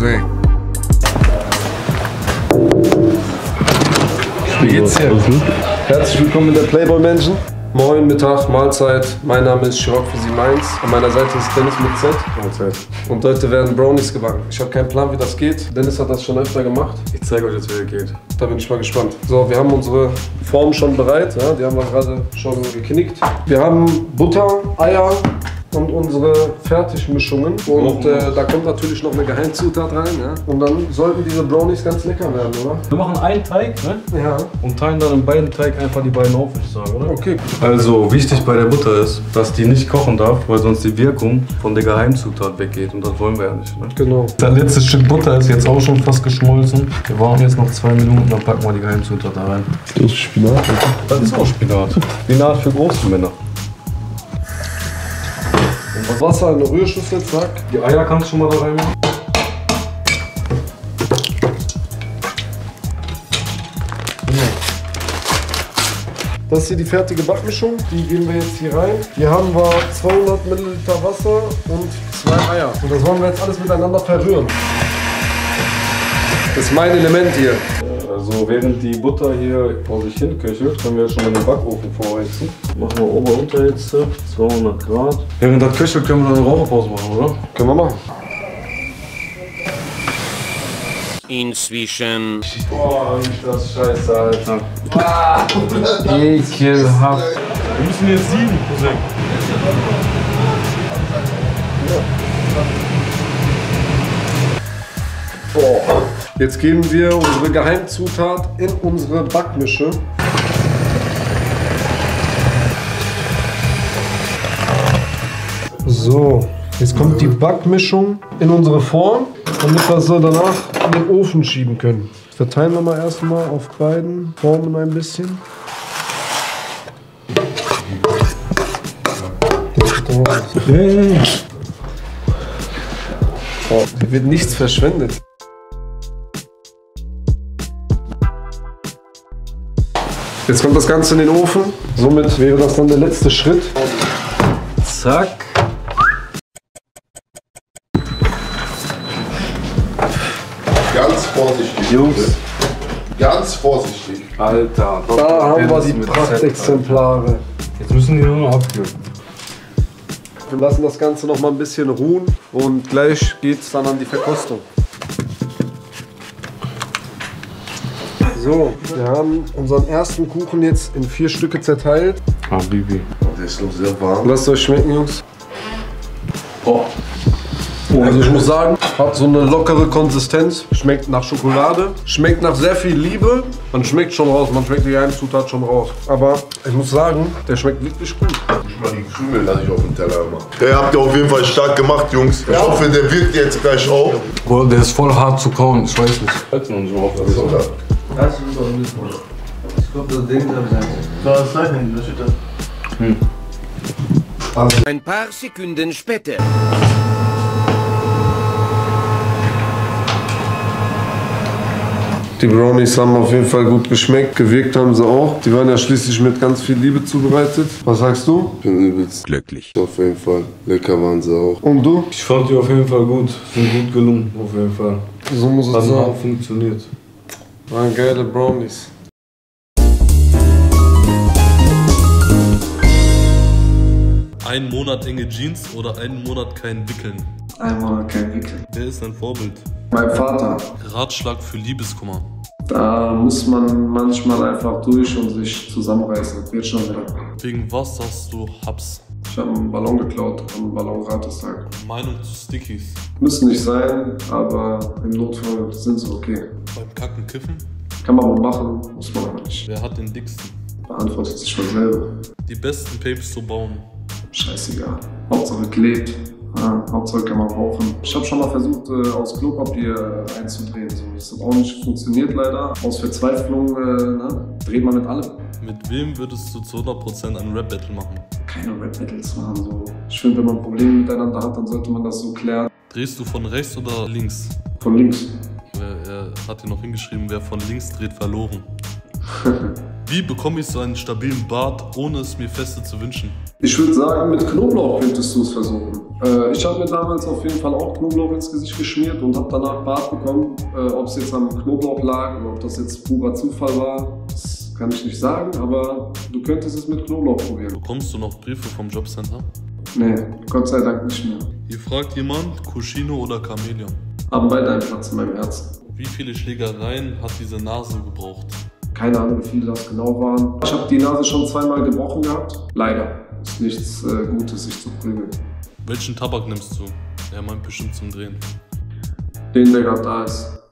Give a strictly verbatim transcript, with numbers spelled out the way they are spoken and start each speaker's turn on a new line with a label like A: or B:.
A: Jose.
B: Wie geht's dir? Herzlich willkommen in der Playboy Mansion. Moin, Mittag, Mahlzeit. Mein Name ist Chirag für Sie Mainz. An meiner Seite ist Dennis mit Z. Mahlzeit. Und heute werden Brownies gebacken. Ich habe keinen Plan, wie das geht. Dennis hat das schon öfter gemacht.
C: Ich zeige euch jetzt, wie es geht.
B: Da bin ich mal gespannt. So, wir haben unsere Form schon bereit. Ja, die haben wir gerade schon geknickt. Wir haben Butter, Eier und unsere Fertigmischungen. Und äh, da kommt natürlich noch eine Geheimzutat rein. Ja? Und dann sollten diese Brownies ganz lecker werden, oder?
C: Wir machen einen Teig, ne?
B: Ja.
C: Und teilen dann in beiden Teig einfach die beiden auf, würde ich sagen, oder?
B: Okay.
C: Also wichtig bei der Butter ist, dass die nicht kochen darf, weil sonst die Wirkung von der Geheimzutat weggeht. Und das wollen wir ja nicht. Ne?
B: Genau.
C: Das letzte Stück Butter ist jetzt auch schon fast geschmolzen. Wir warten jetzt noch zwei Minuten, dann packen wir die Geheimzutat da rein.
B: Das ist Spinat.
C: Das ist auch Spinat. Spinat für große Männer.
B: Und Wasser in eine Rührschüssel, zack.
C: Die Eier kannst du schon mal da reinmachen.
B: Das ist hier die fertige Backmischung. Die geben wir jetzt hier rein. Hier haben wir zweihundert Milliliter Wasser und zwei Eier. Und das wollen wir jetzt alles miteinander verrühren. Das ist mein Element hier.
C: Also während die Butter hier vor sich hin köchelt, können wir schon mal den Backofen vorheizen. Machen wir Ober-Unterhitze, zweihundert Grad. Während das köchelt können wir noch eine Raucherpause machen, oder?
B: Können wir machen.
D: Inzwischen.
C: Boah, ist das scheiße, Alter.
B: Ah, ekelhaft.
C: Wir müssen jetzt sieben, Cousin.
B: Boah. Jetzt geben wir unsere Geheimzutat in unsere Backmische. So, jetzt kommt die Backmischung in unsere Form, damit wir sie danach in den Ofen schieben können. Verteilen wir mal erstmal auf beiden Formen ein bisschen. Oh, hier wird nichts verschwendet. Jetzt kommt das Ganze in den Ofen. Somit wäre das dann der letzte Schritt.
C: Zack.
A: Ganz vorsichtig.
B: Jungs.
A: Ganz vorsichtig.
C: Alter.
B: Da haben wir die Prachtexemplare.
C: Jetzt müssen die nur noch abkühlen.
B: Wir lassen das Ganze noch mal ein bisschen ruhen und gleich geht es dann an die Verkostung. So, wir haben unseren ersten Kuchen jetzt in vier Stücke zerteilt.
C: Ah, Bibi.
A: Der ist noch sehr warm.
B: Lasst euch schmecken, Jungs.
C: Oh.
B: Also ich muss sagen, hat so eine lockere Konsistenz, schmeckt nach Schokolade, schmeckt nach sehr viel Liebe. Man schmeckt schon raus, man schmeckt die Geheimzutat schon raus. Aber ich muss sagen, der schmeckt wirklich gut.
A: Ich mal die Krümel lasse ich auf dem Teller immer. Der habt ihr auf jeden Fall stark gemacht, Jungs. Ich hoffe, der wirkt jetzt gleich auch.
C: Boah, der ist voll hart zu kauen, ich weiß nicht. Halten uns so auf.
A: Was ist das?
E: Das ist doch nicht gut. Ich glaube, das Ding da sein.
A: Das ist nicht, das steht da.
C: Hm.
D: Ein paar Sekunden später.
B: Die Brownies haben auf jeden Fall gut geschmeckt, gewirkt haben sie auch. Die waren ja schließlich mit ganz viel Liebe zubereitet. Was sagst du?
A: Ich bin übelst
D: Glücklich.
A: auf jeden Fall. Lecker waren sie auch.
B: Und du?
C: Ich fand die auf jeden Fall gut. Sind gut gelungen, auf jeden Fall.
B: So muss es
C: Hat
B: sein.
C: auch funktioniert.
B: Waren geile Brownies.
F: Einen Monat enge Jeans oder einen Monat kein Wickeln?
E: Einmal kein Wickeln.
F: Wer ist dein Vorbild?
B: Mein Vater.
F: Ratschlag für Liebeskummer.
B: Da muss man manchmal einfach durch und sich zusammenreißen. Wird schon wieder.
F: Wegen was sagst du Haps?
B: Ich habe einen Ballon geklaut am Ballon-Ratestag.
F: Meinung zu Stickies.
B: Müssen nicht sein, aber im Notfall sind sie okay.
F: Beim Kacken kiffen?
B: Kann man mal machen, muss man aber nicht.
F: Wer hat den dicksten?
B: Beantwortet sich mal selber.
F: Die besten Papes zu bauen.
B: Scheißegal. Hauptsache klebt. Ja, Hauptsache kann man rauchen. Ich habe schon mal versucht, äh, aus Klopapier äh, einzudrehen. So. Das hat auch nicht funktioniert leider. Aus Verzweiflung äh, ne? dreht man mit allem.
F: Mit wem würdest du zu hundert Prozent ein Rap-Battle machen?
B: Keine Rap-Battles machen. So. Ich finde, wenn man Probleme miteinander hat, dann sollte man das so klären.
F: Drehst du von rechts oder links?
B: Von links.
F: Er, er hat hier noch hingeschrieben, wer von links dreht, verloren. Wie bekomme ich so einen stabilen Bart, ohne es mir feste zu wünschen?
B: Ich würde sagen, mit Knoblauch könntest du es versuchen. Äh, ich habe mir damals auf jeden Fall auch Knoblauch ins Gesicht geschmiert und habe danach Bart bekommen. Äh, ob es jetzt am Knoblauch lag oder ob das jetzt purer Zufall war, das kann ich nicht sagen, aber du könntest es mit Knoblauch probieren.
F: Bekommst du noch Briefe vom Jobcenter?
B: Nee, Gott sei Dank nicht mehr.
F: Hier fragt jemand, Cuscino oder Chamäleon?
B: Haben beide einen Platz in meinem Herzen.
F: Wie viele Schlägereien hat diese Nase gebraucht?
B: Keine Ahnung, wie viele das genau waren. Ich habe die Nase schon zweimal gebrochen gehabt. Leider. Ist nichts äh, Gutes, sich zu prügeln.
F: Welchen Tabak nimmst du? Er meint bestimmt zum Drehen.
B: Den, der gerade da ist.